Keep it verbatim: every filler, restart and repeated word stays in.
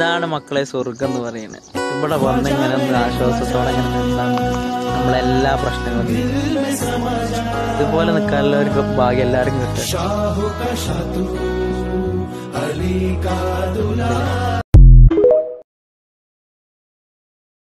ഇതാണ് മക്കളെ സ്വർഗം എന്ന് പറയുന്നത്. ഇവിടെ വന്ന് ഇങ്ങനെ ഒന്ന് ആശ്വാസത്തോടെ ഇങ്ങനെ നിന്നാൽ നമ്മളെല്ലാ പ്രശ്നങ്ങളും ഇതുപോലെ നിൽക്കാനുള്ള ഒരു ഭാഗ്യം എല്ലാവരും കിട്ടും.